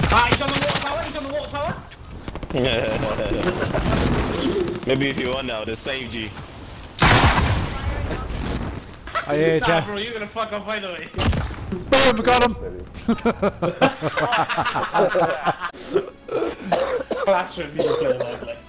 Ah, he's on the water tower, he's on the water tower. Maybe if you won now, they saved you. I hear you, Nah, bro, you're gonna fuck off right away. Boom, got him! Classroom, you play like.